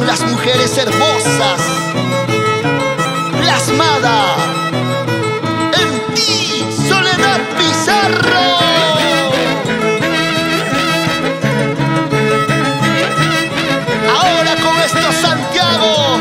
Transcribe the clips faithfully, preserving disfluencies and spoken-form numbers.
las mujeres hermosas, plasmada en ti, Soledad Pizarro. Ahora con estos Santiagos,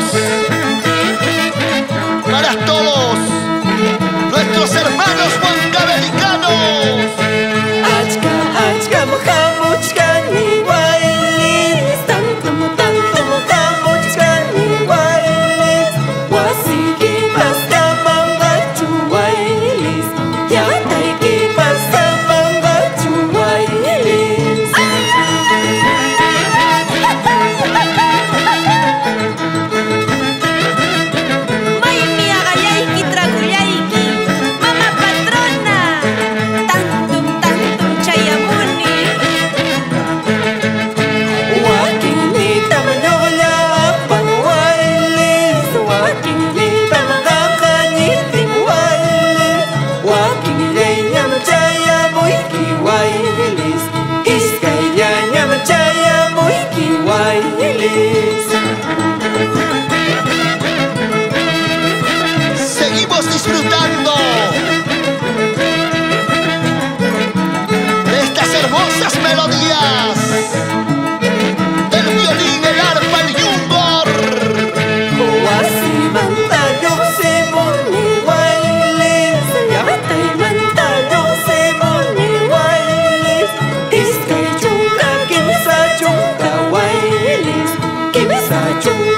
para todos nuestros hermanos huancavelicanos. Achka, achka, mojamuchkani, Waylis, tanto, mo, tanto, mojamuchkani, Waylis, wasiki pasta mambachu, Waylis, yataiki pasta mambachu, Waylis. May miagayaiki, traguyaiki, mama patrona, tantum, tantum chayamuni. Wakinita manola pang Waylis, wakinita makakaniting Waylis, wakingilenya machaya mo'y Waylis, iskayanya machaya mo'y Waylis. Seguimos disfrutando de estas hermosas melodías del violín, el arpa, el yungor. Wasimantalo se moni Waylis, yatay mantalo se moni Waylis, iskay chunga kimsa chunga Waylis, kimsa chunga